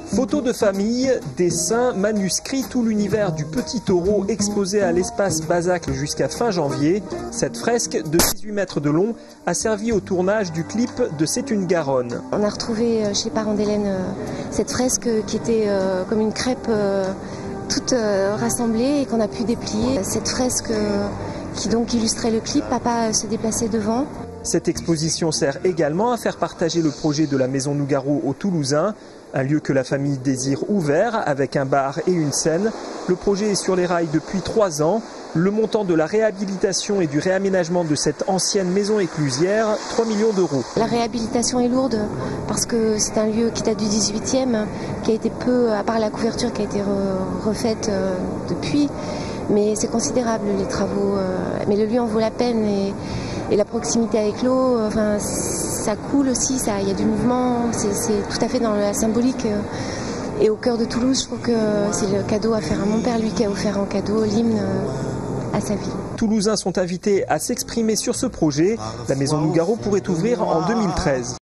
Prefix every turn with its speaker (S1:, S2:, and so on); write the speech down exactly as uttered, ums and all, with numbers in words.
S1: Photos de famille, dessins, manuscrits, tout l'univers du petit taureau exposé à l'espace Bazac jusqu'à fin janvier. Cette fresque de dix-huit mètres de long a servi au tournage du clip de C'est une Garonne.
S2: On a retrouvé chez Parents d'Hélène cette fresque qui était comme une crêpe toute rassemblée et qu'on a pu déplier. Cette fresque qui donc illustrait le clip, Papa se déplaçait devant.
S1: Cette exposition sert également à faire partager le projet de la Maison Nougaro aux Toulousains, un lieu que la famille désire ouvert avec un bar et une scène. Le projet est sur les rails depuis trois ans. Le montant de la réhabilitation et du réaménagement de cette ancienne maison éclusière, trois millions d'euros.
S2: La réhabilitation est lourde parce que c'est un lieu qui date du dix-huitième, qui a été peu, à part la couverture qui a été refaite depuis, mais c'est considérable les travaux. Mais le lieu en vaut la peine et, et la proximité avec l'eau, enfin, ça coule aussi, ça, il y a du mouvement, c'est tout à fait dans la symbolique. Et au cœur de Toulouse, je trouve que c'est le cadeau à faire à mon père, lui qui a offert en cadeau l'hymne à sa vie.
S1: Toulousains sont invités à s'exprimer sur ce projet. La Maison Nougaro pourrait ouvrir en deux mille treize.